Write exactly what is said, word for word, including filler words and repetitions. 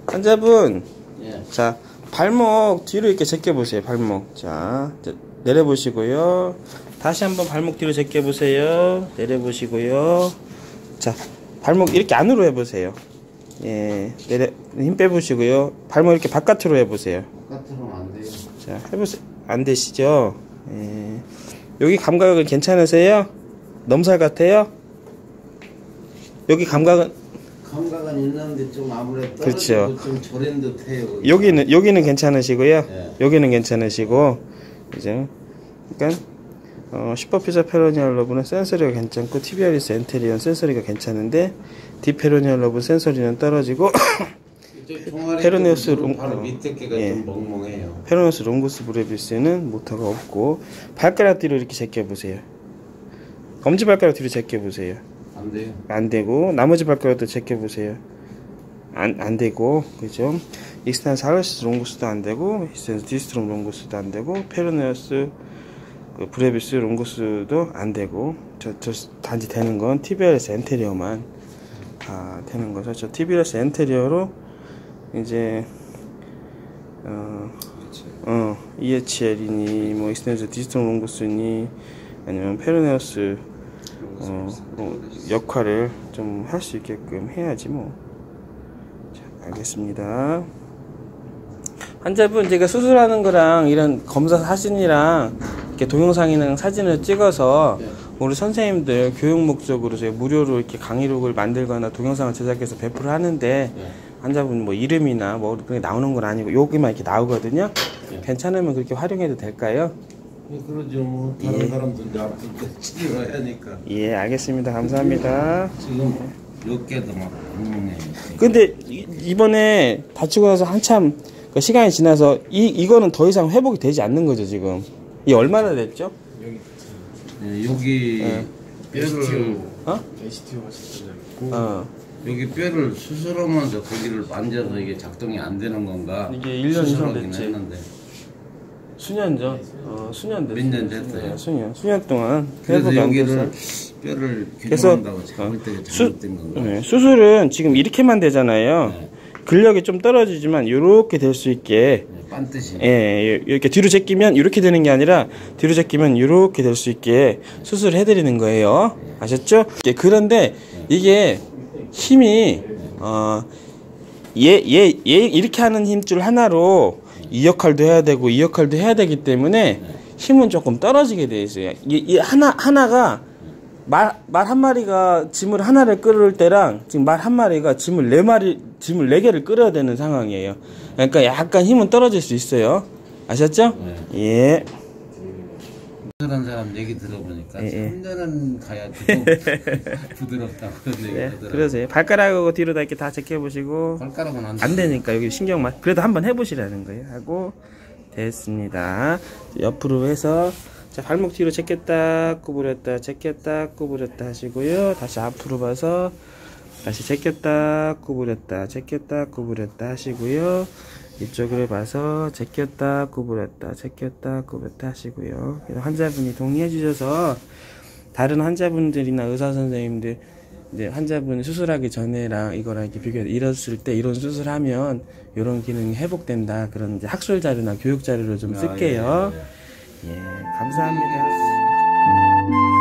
환자분, 예. 자, 발목 뒤로 이렇게 제껴보세요. 발목. 자, 내려보시고요. 다시 한번 발목 뒤로 제껴보세요. 내려보시고요. 자, 발목 이렇게 안으로 해보세요. 예, 내려, 힘 빼보시고요. 발목 이렇게 바깥으로 해보세요. 바깥으로는 안 돼요. 자, 해보세요. 안 되시죠? 예. 여기 감각은 괜찮으세요? 넘살 같아요? 여기 감각은? 감각은 있는데 좀 아무래도 그렇죠. 좀 저랜 듯해요. 여기는 여기는 괜찮으시고요. 네. 여기는 괜찮으시고, 이제 그러니까 어, 슈퍼피자 페로니얼 러브는 센서리가 괜찮고 티비아리스 엔테리언 센서리가 괜찮은데 디페로니얼 러브 센서리는 떨어지고 페로네우스 롱 바로 밑에 개가 예. 좀 멍멍해요. 페로네우스 롱구스 브레비스는 모터가 없고 발가락 뒤로 이렇게 제껴 보세요. 엄지 발가락 뒤로 제껴 보세요. 안 돼요. 안 되고 나머지 발가락도 제껴 보세요. 안, 안 되고, 그죠? 익스텐스 하르시스 롱구스도 안 되고, 익스텐스 디스트롬 롱구스도 안 되고, 페로네우스 그 브레비스 롱구스도 안 되고, 저, 저 단지 되는 건 티비아리스 엔테리어만 다 되는 거죠. 저 티비아리스 엔테리어로 이제 어, 어 이에이치엘이니 뭐 익스텐스 디스트롬 롱구스니 아니면 페로네우스 어, 어, 역할을 좀 할 수 있게끔 해야지 뭐. 자, 알겠습니다. 환자분 제가 수술하는 거랑 이런 검사 사진이랑 이렇게 동영상이랑 사진을 찍어서 네. 우리 선생님들 교육 목적으로 저희 무료로 이렇게 강의록을 만들거나 동영상을 제작해서 배포를 하는데 네. 환자분 뭐 이름이나 뭐 그렇게 나오는 건 아니고 여기만 이렇게 나오거든요. 네. 괜찮으면 그렇게 활용해도 될까요? 예, 그러죠. 뭐 다른 예. 사람들 이제 아플 때 치료해야 하니까. 예, 알겠습니다. 감사합니다. 지금 몇 개도 막 멍멍해요. 근데 이, 이번에 다치고 나서 한참 그 시간이 지나서 이 이거는 더 이상 회복이 되지 않는 거죠 지금. 이 얼마나 됐죠? 예, 여기 예. 뼈를 어? 에이씨티오 하셨잖아요. 어. 여기 뼈를 수술하면서 거기를 만져서 이게 작동이 안 되는 건가? 이게 일 년 이상 수술하긴 됐지. 했는데. 수년 전. 어, 수년 됐어요. 몇 년 됐어요? 네, 수년. 수년 동안 그래서 회복이 안 돼서. 여기를 뼈를 그래서 교정한다고 잡을 때가 수, 잘못된 건가? 네, 수술은 지금 이렇게만 되잖아요. 네. 근력이 좀 떨어지지만 이렇게 될 수 있게 네, 반드시. 예, 이렇게 뒤로 제끼면 이렇게 되는 게 아니라 뒤로 제끼면 이렇게 될 수 있게 수술을 해드리는 거예요. 아셨죠? 예, 그런데 이게 힘이 어, 얘, 얘, 얘 이렇게 하는 힘줄 하나로 이 역할도 해야 되고 이 역할도 해야 되기 때문에 힘은 조금 떨어지게 돼 있어요. 이, 이 하나 하나가 말 말 한 마리가 짐을 하나를 끌을 때랑 지금 말 한 마리가 짐을 네 마리 짐을 네 개를 끌어야 되는 상황이에요. 그러니까 약간 힘은 떨어질 수 있어요. 아셨죠? 네. 예. 수술한 사람 얘기 들어보니까 예, 예. 삼 년은 가야 좀 부드럽다고 그런 얘기 네, 하더라고요. 그러세요. 발가락하고 뒤로 다 이렇게 다 제껴보시고 발가락은 안, 안 되니까 여기 신경만 그래도 한번 해보시라는 거예요. 하고 됐습니다. 옆으로 해서 자 발목 뒤로 제꼈다 구부렸다 제꼈다 구부렸다 하시고요. 다시 앞으로 봐서 다시 제꼈다 구부렸다 제꼈다 구부렸다 하시고요. 이쪽으로 봐서 제꼈다 구부렸다 제꼈다 구부렸다 하시고요. 그래서 환자분이 동의해 주셔서 다른 환자분들이나 의사 선생님들 이제 환자분 수술하기 전에랑 이거랑 이렇게 비교해 이랬을 때 이런 수술하면 이런 기능이 회복된다 그런 이제 학술 자료나 교육 자료를 좀 쓸게요. 아, 예, 예, 예. 예, 감사합니다.